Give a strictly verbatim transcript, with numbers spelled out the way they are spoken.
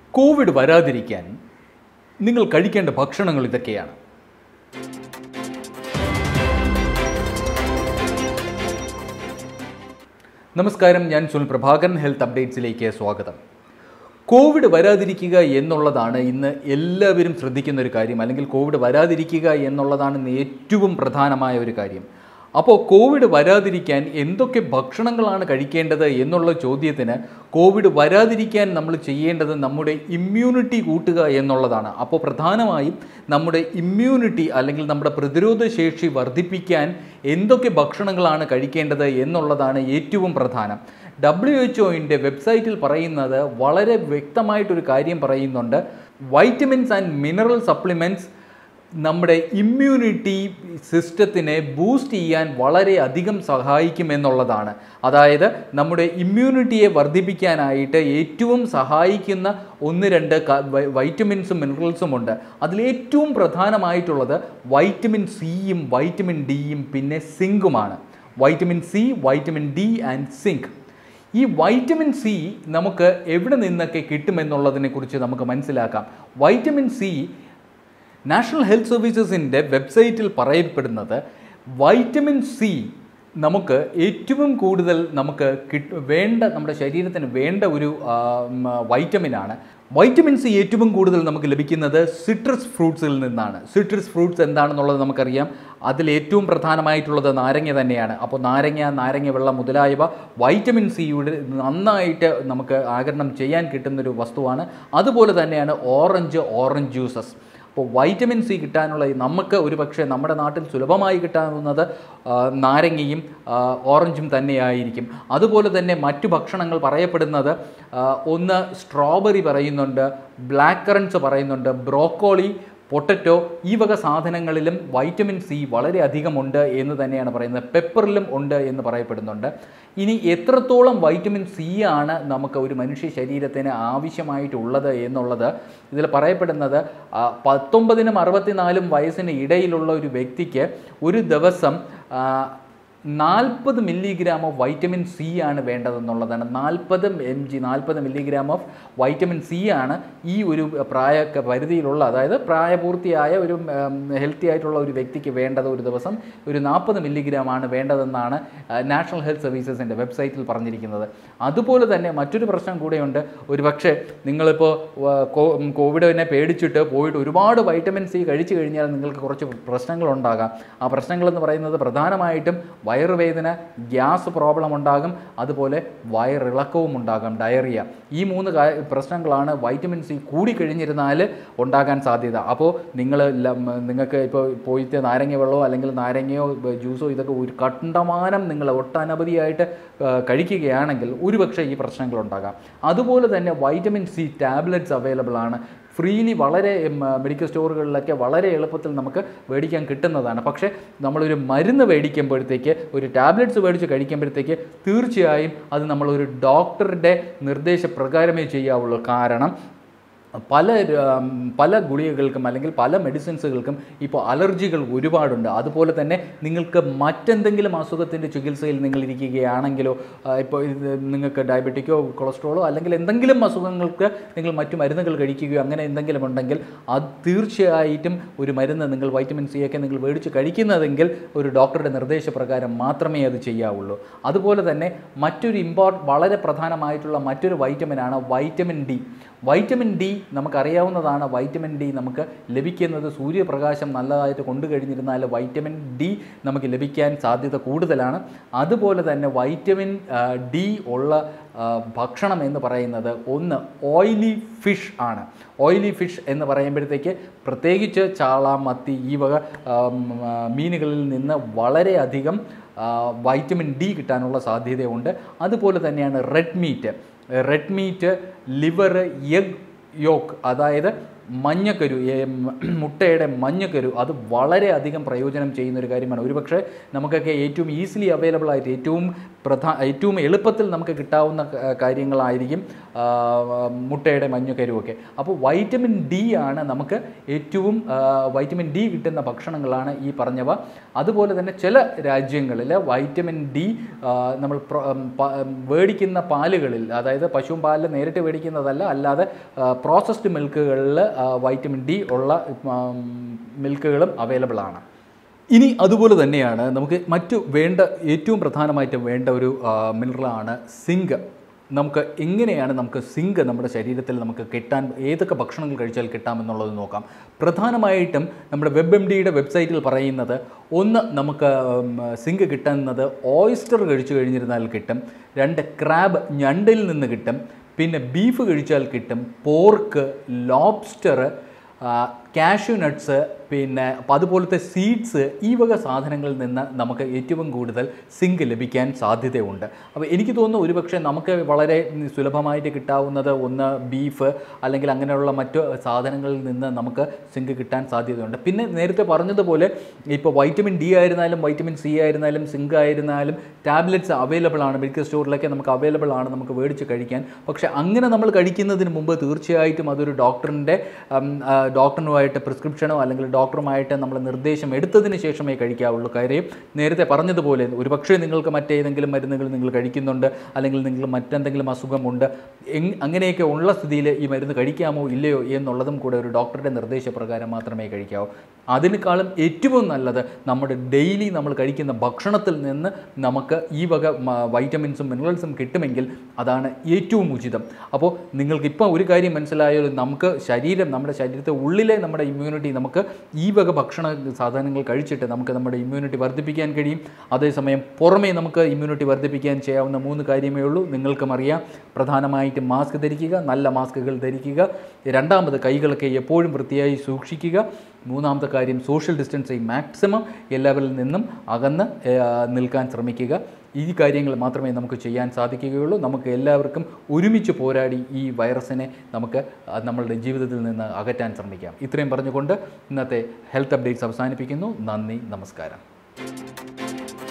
Covid വരാതിരിക്കാൻ നിങ്ങൾ കഴിക്കേണ്ട ഭക്ഷണങ്ങൾ ഇതൊക്കെയാണ്. നമസ്കാരം, ഞാൻ സുനിൽ പ്രഭാകരൻ. ഹെൽത്ത് അപ്ഡേറ്റ്സിലേക്ക് സ്വാഗതം. കോവിഡ് വരാതിരിക്കുക എന്നുള്ളതാണ് ഇന്ന് എല്ലാവരും ശ്രദ്ധിക്കുന്ന ഒരു കാര്യം, അല്ലെങ്കിൽ കോവിഡ് വരാതിരിക്കുക എന്നുള്ളതാണ് ഇന്ന് ഏറ്റവും പ്രധാനമായ ഒരു കാര്യം. അപ്പോൾ കോവിഡ് വരാതിരിക്കാൻ എന്തൊക്കെ ഭക്ഷണങ്ങളാണ് കഴിക്കേണ്ടത് എന്നുള്ള ചോദ്യത്തിന് കോവിഡ് വരാതിരിക്കാൻ നമ്മൾ ചെയ്യേണ്ടത് നമ്മുടെ ഇമ്മ്യൂണിറ്റി കൂട്ടുക എന്നുള്ളതാണ്. അപ്പോൾ പ്രധാനമായും നമ്മുടെ ഇമ്മ്യൂണിറ്റി അല്ലെങ്കിൽ നമ്മുടെ പ്രതിരോധ ശേഷി വർദ്ധിപ്പിക്കാൻ എന്തൊക്കെ ഭക്ഷണങ്ങളാണ് കഴിക്കേണ്ടത് എന്നുള്ളതാണ് ഏറ്റവും പ്രധാനം. ഡബ്ല്യു എച്ച് ഒയുടെ വെബ്സൈറ്റിൽ പറയുന്നത് വളരെ വ്യക്തമായിട്ടൊരു കാര്യം പറയുന്നുണ്ട്. വൈറ്റമിൻസ് ആൻഡ് മിനറൽ സപ്ലിമെൻറ്റ്സ് നമ്മുടെ ഇമ്മ്യൂണിറ്റി സിസ്റ്റത്തിനെ ബൂസ്റ്റ് ചെയ്യാൻ വളരെ അധികം സഹായിക്കുമെന്നുള്ളതാണ്. അതായത് നമ്മുടെ ഇമ്മ്യൂണിറ്റിയെ വർദ്ധിപ്പിക്കാനായിട്ട് ഏറ്റവും സഹായിക്കുന്ന ഒന്ന് രണ്ട് വൈറ്റമിൻസും മിനറൽസും ഉണ്ട്. അതിലേറ്റവും പ്രധാനമായിട്ടുള്ളത് വൈറ്റമിൻ സിയും വൈറ്റമിൻ ഡിയും പിന്നെ സിങ്കുമാണ്. Vitamin C, vitamin D and zinc. ഈ വൈറ്റമിൻ സി നമുക്ക് എവിടെ നിന്നൊക്കെ കിട്ടുമെന്നുള്ളതിനെ കുറിച്ച് നമുക്ക് മനസ്സിലാക്കാം. വൈറ്റമിൻ സി നാഷണൽ ഹെൽത്ത് സർവീസസിൻ്റെ വെബ്സൈറ്റിൽ പറയപ്പെടുന്നത് വൈറ്റമിൻ സി നമുക്ക് ഏറ്റവും കൂടുതൽ നമുക്ക് കിട്ട വേണ്ട നമ്മുടെ ശരീരത്തിന് വേണ്ട ഒരു വൈറ്റമിനാണ്. വൈറ്റമിൻ സി ഏറ്റവും കൂടുതൽ നമുക്ക് ലഭിക്കുന്നത് സിട്രസ് ഫ്രൂട്ട്സിൽ നിന്നാണ്. സിട്രസ് ഫ്രൂട്ട്സ് എന്താണെന്നുള്ളത് നമുക്കറിയാം. അതിൽ ഏറ്റവും പ്രധാനമായിട്ടുള്ളത് നാരങ്ങ തന്നെയാണ്. അപ്പോൾ നാരങ്ങ, നാരങ്ങ വെള്ളം മുതലായവ വൈറ്റമിൻ സിയുടെ നന്നായിട്ട് നമുക്ക് ആഗിരണം ചെയ്യാൻ കിട്ടുന്നൊരു വസ്തുവാണ്. അതുപോലെ തന്നെയാണ് ഓറഞ്ച്, ഓറഞ്ച് ജ്യൂസസ്. അപ്പോൾ വൈറ്റമിൻ സി കിട്ടാനുള്ള നമുക്ക് ഒരു പക്ഷേ നമ്മുടെ നാട്ടിൽ സുലഭമായി കിട്ടാവുന്നത് നാരങ്ങയും ഓറഞ്ചും തന്നെയായിരിക്കും. അതുപോലെ തന്നെ മറ്റു ഭക്ഷണങ്ങൾ പറയപ്പെടുന്നത് ഒന്ന് സ്ട്രോബെറി പറയുന്നുണ്ട്, ബ്ലാക്ക് കറൻസ് പറയുന്നുണ്ട്, ബ്രോക്കോളി, പൊട്ടറ്റോ, ഈ വക സാധനങ്ങളിലും വൈറ്റമിൻ സി വളരെ അധികമുണ്ട് എന്ന് തന്നെയാണ് പറയുന്നത്. പെപ്പറിലും ഉണ്ട് എന്ന് പറയപ്പെടുന്നുണ്ട്. ഇനി എത്രത്തോളം വൈറ്റമിൻ സി ആണ് നമുക്ക് ഒരു മനുഷ്യ ശരീരത്തിന് ആവശ്യമായിട്ടുള്ളത് എന്നുള്ളത് ഇതിൽ പറയപ്പെടുന്നത് പത്തൊമ്പതിനും അറുപത്തിനാലും വയസ്സിന് ഇടയിലുള്ള ഒരു വ്യക്തിക്ക് ഒരു ദിവസം നാൽപ്പത് മില്ലിഗ്രാം ഓഫ് വൈറ്റമിൻ സി ആണ് വേണ്ടതെന്നുള്ളതാണ്. നാൽപ്പത് എം ജി നാൽപ്പത് മില്ലിഗ്രാം ഓഫ് വൈറ്റമിൻ സി ആണ് ഈ ഒരു പ്രായ പരിധിയിലുള്ള, അതായത് പ്രായപൂർത്തിയായ ഒരു ഹെൽത്തി ആയിട്ടുള്ള ഒരു വ്യക്തിക്ക് വേണ്ടത് ഒരു ദിവസം ഒരു നാൽപ്പത് മില്ലിഗ്രാം ആണ് വേണ്ടതെന്നാണ് നാഷണൽ ഹെൽത്ത് സർവീസസിൻ്റെ വെബ്സൈറ്റിൽ പറഞ്ഞിരിക്കുന്നത്. അതുപോലെ തന്നെ മറ്റൊരു പ്രശ്നം കൂടെയുണ്ട്. ഒരു പക്ഷേ നിങ്ങളിപ്പോൾ കോവിഡിനെ പേടിച്ചിട്ട് പോയിട്ട് ഒരുപാട് വൈറ്റമിൻ സി കഴിച്ചു കഴിഞ്ഞാൽ നിങ്ങൾക്ക് കുറച്ച് പ്രശ്നങ്ങളുണ്ടാകാം. ആ പ്രശ്നങ്ങളെന്ന് പറയുന്നത് പ്രധാനമായിട്ടും വയറുവേദന, ഗ്യാസ് പ്രോബ്ലം ഉണ്ടാകും, അതുപോലെ വയറിളക്കവും ഉണ്ടാകും, ഡയറിയ. ഈ മൂന്ന് പ്രശ്നങ്ങളാണ് വൈറ്റമിൻ സി കൂടിക്കഴിഞ്ഞിരുന്നാൽ ഉണ്ടാകാൻ സാധ്യത. അപ്പോൾ നിങ്ങൾ നിങ്ങൾക്ക് ഇപ്പോൾ പോയിട്ട് നാരങ്ങ വെള്ളമോ അല്ലെങ്കിൽ നാരങ്ങയോ ജ്യൂസോ ഇതൊക്കെ ഒരു കണ്ടമാനം നിങ്ങൾ ഒട്ടനവധിയായിട്ട് കഴിക്കുകയാണെങ്കിൽ ഒരുപക്ഷെ ഈ പ്രശ്നങ്ങളുണ്ടാകാം. അതുപോലെ തന്നെ വൈറ്റമിൻ സി ടാബ്ലറ്റ്സ് അവൈലബിൾ ആണ്. ഫ്രീലി വളരെ മെഡിക്കൽ സ്റ്റോറുകളിലൊക്കെ വളരെ എളുപ്പത്തിൽ നമുക്ക് മേടിക്കാൻ കിട്ടുന്നതാണ്. പക്ഷേ നമ്മളൊരു മരുന്ന് മേടിക്കുമ്പോഴത്തേക്ക്, ഒരു ടാബ്ലറ്റ്സ് മേടിച്ച് കഴിക്കുമ്പോഴത്തേക്ക് തീർച്ചയായും അത് നമ്മളൊരു ഡോക്ടറുടെ നിർദ്ദേശപ്രകാരമേ ചെയ്യാവുള്ളൂ. കാരണം പല പല ഗുളികകൾക്കും അല്ലെങ്കിൽ പല മെഡിസിൻസുകൾക്കും ഇപ്പോൾ അലർജികൾ ഒരുപാടുണ്ട്. അതുപോലെ തന്നെ നിങ്ങൾക്ക് മറ്റെന്തെങ്കിലും അസുഖത്തിൻ്റെ ചികിത്സയിൽ നിങ്ങൾ ഇരിക്കുകയാണെങ്കിലോ, ഇപ്പോൾ നിങ്ങൾക്ക് ഡയബറ്റിക്കോ കൊളസ്ട്രോളോ അല്ലെങ്കിൽ എന്തെങ്കിലും അസുഖങ്ങൾക്ക് നിങ്ങൾ മറ്റു മരുന്നുകൾ കഴിക്കുകയോ അങ്ങനെ എന്തെങ്കിലും ഉണ്ടെങ്കിൽ അത് തീർച്ചയായിട്ടും ഒരു മരുന്ന് നിങ്ങൾ വൈറ്റമിൻ സി ഒക്കെ നിങ്ങൾ മേടിച്ച് കഴിക്കുന്നതെങ്കിൽ ഒരു ഡോക്ടറുടെ നിർദ്ദേശപ്രകാരം മാത്രമേ അത് ചെയ്യാവുള്ളൂ. അതുപോലെ തന്നെ മറ്റൊരു ഇമ്പോർട്ട് വളരെ പ്രധാനമായിട്ടുള്ള മറ്റൊരു വൈറ്റമിനാണ് വൈറ്റമിൻ ഡി. വൈറ്റമിൻ ഡി നമുക്കറിയാവുന്നതാണ്. വൈറ്റമിൻ ഡി നമുക്ക് ലഭിക്കുന്നത് സൂര്യപ്രകാശം നല്ലതായിട്ട് കൊണ്ടു കഴിഞ്ഞിരുന്നാൽ വൈറ്റമിൻ ഡി നമുക്ക് ലഭിക്കാൻ സാധ്യത കൂടുതലാണ്. അതുപോലെ തന്നെ വൈറ്റമിൻ ഡി ഉള്ള ഭക്ഷണം എന്ന് പറയുന്നത് ഒന്ന് ഓയിലി ഫിഷ് ആണ്. ഓയിലി ഫിഷ് എന്ന് പറയുമ്പോഴത്തേക്ക് പ്രത്യേകിച്ച് ചാള, മത്തി, ഈ വക മീനുകളിൽ നിന്ന് വളരെയധികം വൈറ്റമിൻ ഡി കിട്ടാനുള്ള സാധ്യതയുണ്ട്. അതുപോലെ തന്നെയാണ് red meat. Red meat, liver, egg yolk, അതായത് മഞ്ഞക്കരു, മുട്ടയുടെ മഞ്ഞക്കരു, അത് വളരെയധികം പ്രയോജനം ചെയ്യുന്നൊരു കാര്യമാണ്. ഒരുപക്ഷെ നമുക്കൊക്കെ ഏറ്റവും ഈസിലി അവൈലബിൾ ആയിട്ട് ഏറ്റവും പ്രധാന ഏറ്റവും എളുപ്പത്തിൽ നമുക്ക് കിട്ടാവുന്ന കാര്യങ്ങളായിരിക്കും മുട്ടയുടെ മഞ്ഞക്കരുവൊക്കെ. അപ്പോൾ വൈറ്റമിൻ ഡി ആണ് നമുക്ക് ഏറ്റവും വൈറ്റമിൻ ഡി കിട്ടുന്ന ഭക്ഷണങ്ങളാണ് ഈ പറഞ്ഞവ. അതുപോലെ തന്നെ ചില രാജ്യങ്ങളിൽ വൈറ്റമിൻ ഡി നമ്മൾ മേടിക്കുന്ന പാലുകളിൽ, അതായത് പശു പാലിൽ നേരിട്ട് മേടിക്കുന്നതല്ല, അല്ലാതെ പ്രോസസ്ഡ് മിൽക്കുകളിൽ വൈറ്റമിൻ ഡി ഉള്ള മിൽക്കുകളും അവൈലബിൾ ആണ്. ഇനി അതുപോലെ തന്നെയാണ് നമുക്ക് മറ്റു വേണ്ട ഏറ്റവും പ്രധാനമായിട്ട് വേണ്ട ഒരു മിനറലാണ് സിങ്ക്. നമുക്ക് എങ്ങനെയാണ് നമുക്ക് സിങ്ക് നമ്മുടെ ശരീരത്തിൽ നമുക്ക് കിട്ടാൻ, ഏതൊക്കെ ഭക്ഷണങ്ങൾ കഴിച്ചാൽ കിട്ടാമെന്നുള്ളത് നോക്കാം. പ്രധാനമായിട്ടും നമ്മുടെ വെബ് എം ഡിയുടെ വെബ്സൈറ്റിൽ പറയുന്നത്, ഒന്ന് നമുക്ക് സിങ്ക് കിട്ടുന്നത് ഓയിസ്റ്റർ കഴിച്ചു കഴിഞ്ഞിരുന്നാൽ കിട്ടും, രണ്ട് ക്രാബ് ഞണ്ടിൽ നിന്ന് കിട്ടും, പിന്നെ ബീഫ് കഴിച്ചാൽ കിട്ടും, പോർക്ക്, ലോബ്സ്റ്റർ, കാഷ്യൂ നട്ട്സ്, പിന്നെ അതുപോലത്തെ സീഡ്സ്, ഈ വക സാധനങ്ങളിൽ നിന്ന് നമുക്ക് ഏറ്റവും കൂടുതൽ സിങ്ക് ലഭിക്കാൻ സാധ്യതയുണ്ട്. അപ്പോൾ എനിക്ക് തോന്നുന്നു ഒരുപക്ഷെ നമുക്ക് വളരെ സുലഭമായിട്ട് കിട്ടാവുന്നത് ഒന്ന് ബീഫ് അല്ലെങ്കിൽ അങ്ങനെയുള്ള മറ്റു സാധനങ്ങളിൽ നിന്ന് നമുക്ക് സിങ്ക് കിട്ടാൻ സാധ്യതയുണ്ട്. പിന്നെ നേരത്തെ പറഞ്ഞതുപോലെ ഇപ്പോൾ വൈറ്റമിൻ ഡി ആയിരുന്നാലും വൈറ്റമിൻ സി ആയിരുന്നാലും സിങ്ക് ആയിരുന്നാലും ടാബ്ലറ്റ്സ് അവൈലബിൾ ആണ്, മെഡിക്കൽ സ്റ്റോറിലൊക്കെ നമുക്ക് അവൈലബിൾ ആണ്, നമുക്ക് മേടിച്ച് കഴിക്കാൻ. പക്ഷേ അങ്ങനെ നമ്മൾ കഴിക്കുന്നതിന് മുമ്പ് തീർച്ചയായിട്ടും അതൊരു ഡോക്ടറിൻ്റെ ഡോക്ടറിനുമായിട്ട് പ്രിസ്ക്രിപ്ഷനോ അല്ലെങ്കിൽ ഡോക്ടറുമായിട്ട് നമ്മൾ നിർദ്ദേശം എടുത്തതിന് ശേഷമേ കഴിക്കാവുള്ളൂ. കാര്യം നേരത്തെ പറഞ്ഞതുപോലെ ഒരുപക്ഷെ നിങ്ങൾക്ക് മറ്റേതെങ്കിലും മരുന്നുകൾ നിങ്ങൾ കഴിക്കുന്നുണ്ട്, അല്ലെങ്കിൽ നിങ്ങൾ മറ്റെന്തെങ്കിലും അസുഖമുണ്ട്, അങ്ങനെയൊക്കെ ഉള്ള സ്ഥിതിയിൽ ഈ മരുന്ന് കഴിക്കാമോ ഇല്ലയോ എന്നുള്ളതും കൂടെ ഒരു ഡോക്ടറുടെ നിർദ്ദേശപ്രകാരം മാത്രമേ കഴിക്കാവൂ. അതിനേക്കാളും ഏറ്റവും നല്ലത് നമ്മുടെ ഡെയിലി നമ്മൾ കഴിക്കുന്ന ഭക്ഷണത്തിൽ നിന്ന് നമുക്ക് ഈ വക വൈറ്റമിൻസും മിനറൽസും കിട്ടുമെങ്കിൽ അതാണ് ഏറ്റവും ഉചിതം. അപ്പോൾ നിങ്ങൾക്കിപ്പോൾ ഒരു കാര്യം മനസ്സിലായാൽ, നമുക്ക് ശരീരം നമ്മുടെ ശരീരത്തെ ഉള്ളിലെ നമ്മുടെ ഇമ്മ്യൂണിറ്റി നമുക്ക് ഈ വക ഭക്ഷണ സാധനങ്ങൾ കഴിച്ചിട്ട് നമുക്ക് നമ്മുടെ ഇമ്മ്യൂണിറ്റി വർദ്ധിപ്പിക്കാൻ കഴിയും. അതേസമയം പുറമേ നമുക്ക് ഇമ്മ്യൂണിറ്റി വർദ്ധിപ്പിക്കാൻ ചെയ്യാവുന്ന മൂന്ന് കാര്യമേ ഉള്ളൂ. നിങ്ങൾക്കും അറിയാം, പ്രധാനമായിട്ടും മാസ്ക് ധരിക്കുക, നല്ല മാസ്കുകൾ ധരിക്കുക, രണ്ടാമത് കൈകളൊക്കെ എപ്പോഴും വൃത്തിയായി സൂക്ഷിക്കുക, മൂന്നാമത്തെ കാര്യം സോഷ്യൽ ഡിസ്റ്റൻസിങ് മാക്സിമം എല്ലാവരിൽ നിന്നും അകന്ന് നിൽക്കാൻ ശ്രമിക്കുക. ഈ കാര്യങ്ങൾ മാത്രമേ നമുക്ക് ചെയ്യാൻ സാധിക്കുകയുള്ളൂ. നമുക്ക് എല്ലാവർക്കും ഒരുമിച്ച് പോരാടി ഈ വൈറസിനെ നമുക്ക് നമ്മളുടെ ജീവിതത്തിൽ നിന്ന് അകറ്റാൻ ശ്രമിക്കാം. ഇത്രയും പറഞ്ഞുകൊണ്ട് ഇന്നത്തെ ഹെൽത്ത് അപ്ഡേറ്റ്സ് അവസാനിപ്പിക്കുന്നു. നന്ദി, നമസ്കാരം.